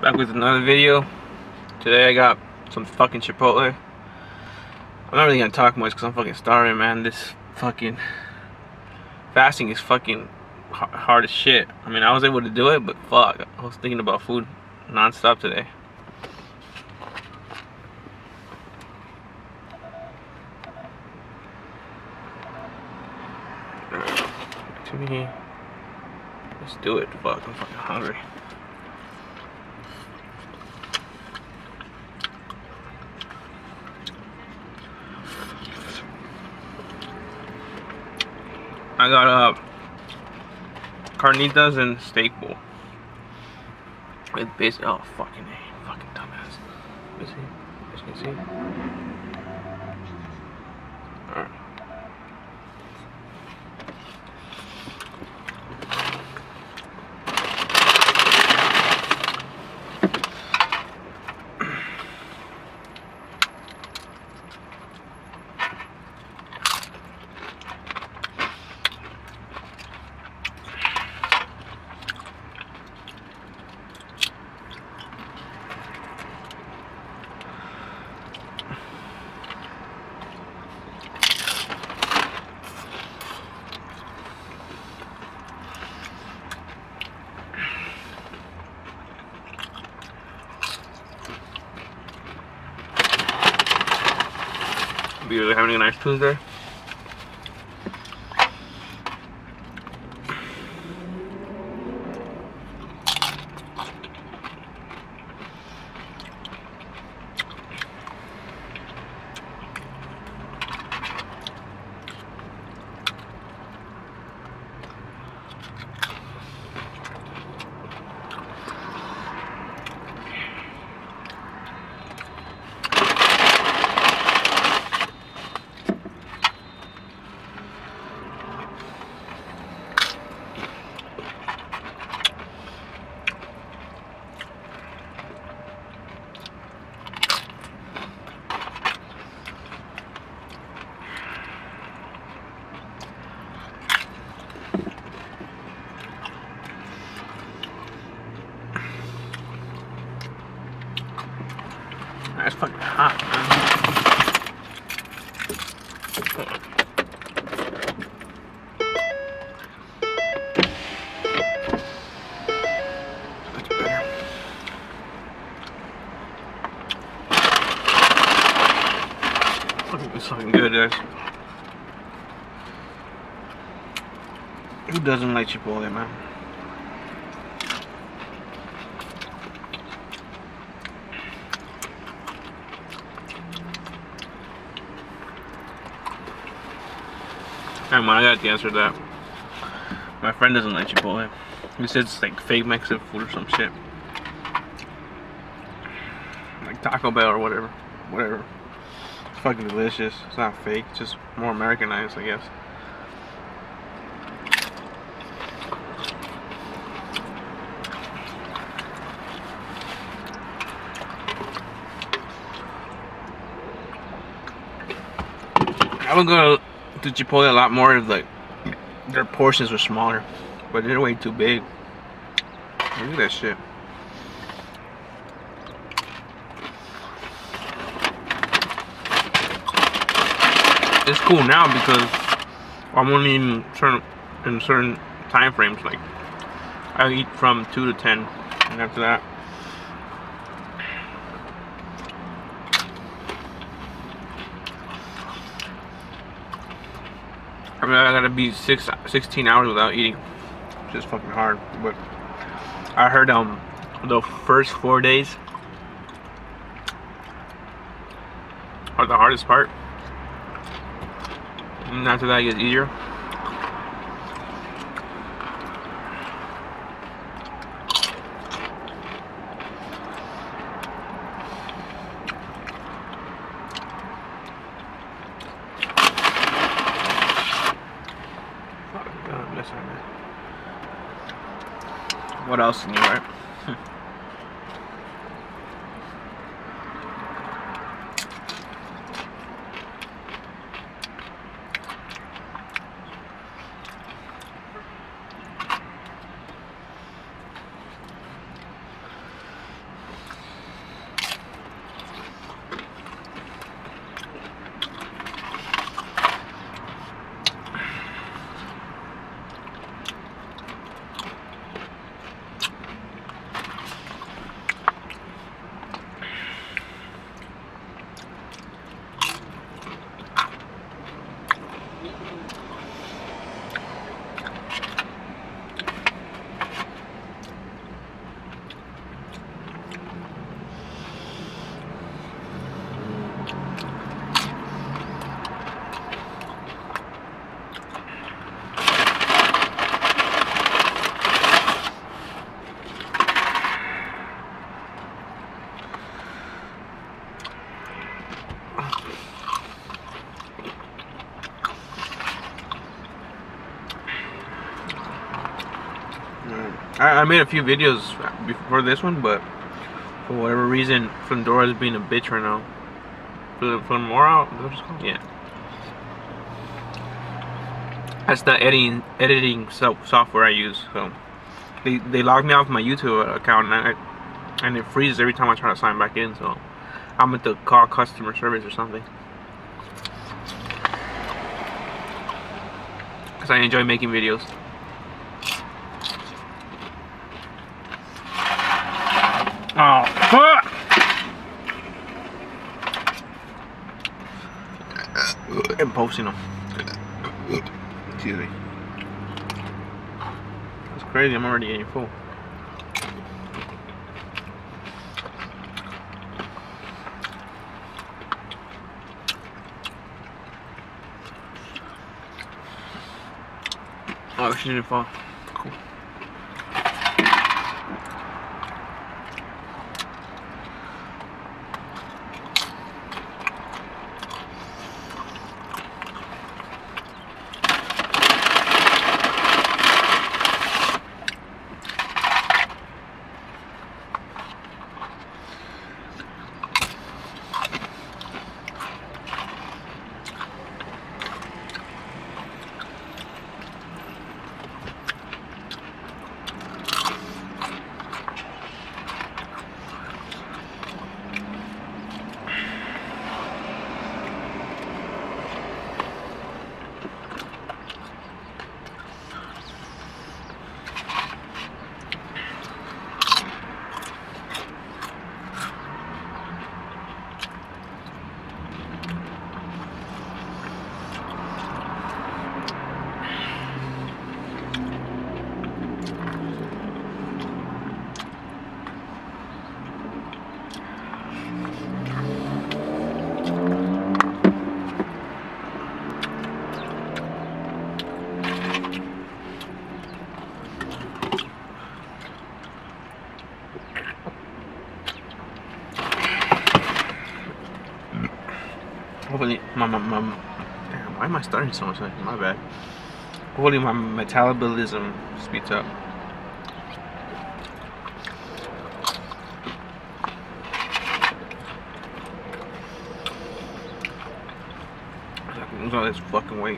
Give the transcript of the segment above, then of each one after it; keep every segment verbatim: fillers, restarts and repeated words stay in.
Back with another video. Today I got some fucking Chipotle. I'm not really gonna talk much because I'm fucking starving, man. This fucking fasting is fucking hard as shit. I mean, I was able to do it, but fuck, I was thinking about food non-stop today. To me, let's do it. Fuck, I'm fucking hungry. I got uh, carnitas and steak bowl. With basically, oh fucking A, fucking dumbass. Let's see, let's see. Alright. Be really having a nice Tuesday. That's fucking hot, man. That's better. It's fucking good, guys. Who doesn't like Chipotle, man? Hey man, I got the answer to that. My friend doesn't like Chipotle. He says it's like fake Mexican food or some shit. Like Taco Bell or whatever. Whatever. It's fucking delicious. It's not fake, it's just more Americanized, I guess. I would go to Chipotle a lot more if like their portions were smaller, but they're way too big. Look at that shit. It's cool now because I'm only in certain in certain time frames. Like I eat from two to ten, and after that, I mean, I gotta be six, sixteen hours without eating. It's just fucking hard. But I heard um the first four days are the hardest part. And after that, it gets easier. What else in you, right? I made a few videos before this one, but for whatever reason, Fundora's being a bitch right now. Fundora? Yeah. That's the editing editing so software I use. So they they logged me off my YouTube account, and I, and it freezes every time I try to sign back in. So I'm going to call customer service or something. Because I enjoy making videos. Oh, fuck! I'm posting them. Excuse me. That's crazy, I'm already getting full. Oh, she didn't fall. Cool. Hopefully, my, my, my, damn, why am I starting so much? My bad. Hopefully my metabolism speeds up. I can lose all this fucking weight.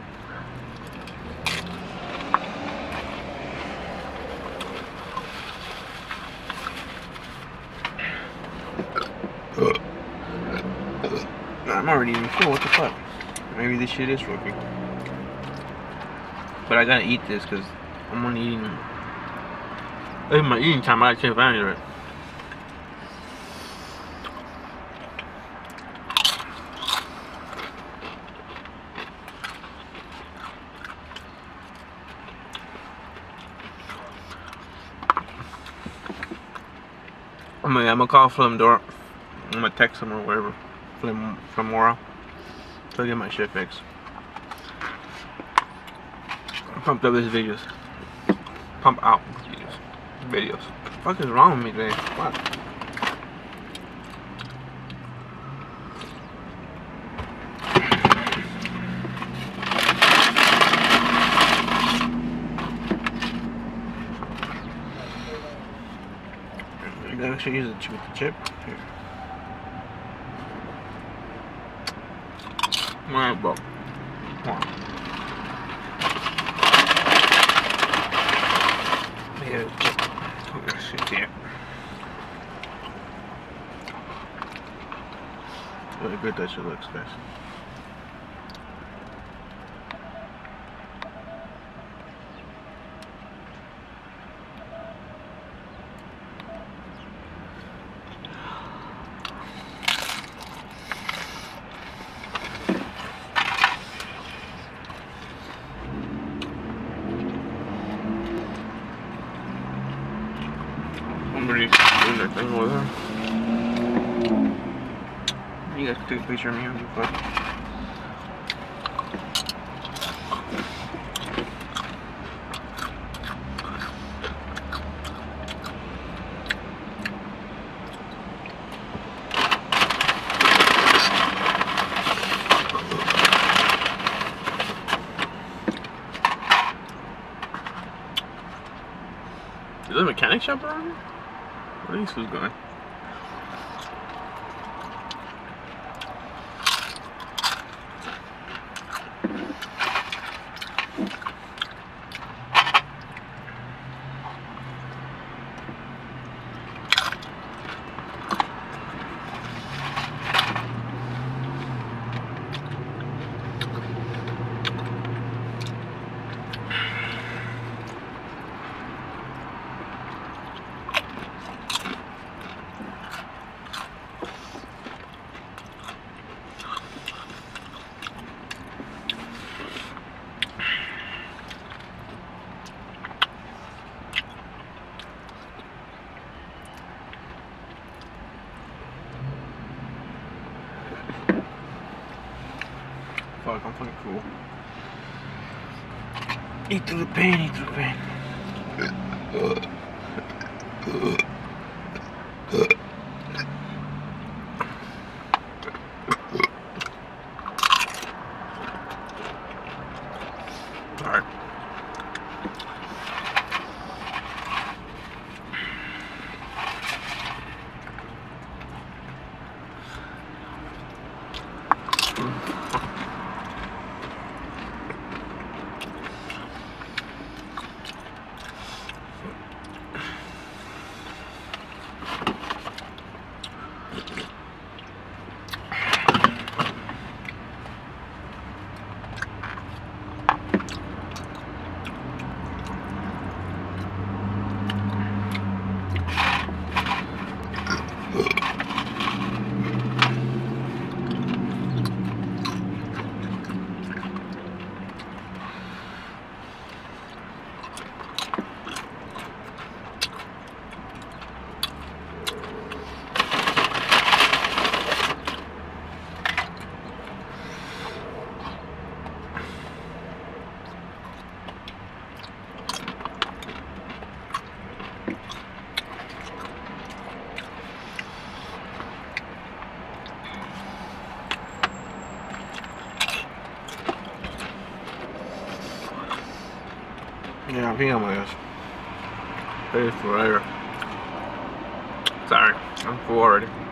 I'm already eating full, what the fuck? Maybe this shit is working. But I gotta eat this because I'm only eating. In my eating time, I gotta take advantage of it. I'm gonna, I'm gonna call Flimdora. I'm gonna text him or whatever. Flim, Flimora. To get my shit fixed. I pumped up these videos. Pump out videos. Videos. What the fuck is wrong with me today? What? I should use it with the chip. Here. Alright, bro. Come on. Here's the chip. Look at this shit here. Look how good that shit looks, guys. Somebody's doing their thing over there. You guys can take a picture of me on your phone. Is that a mechanic shop around here? Where are these fools going? Fuck, I'm fucking cool. Eat through the pain, eat through the pain. Alright. Yeah, I'm peeing on my ass. It is forever. Sorry, I'm full already.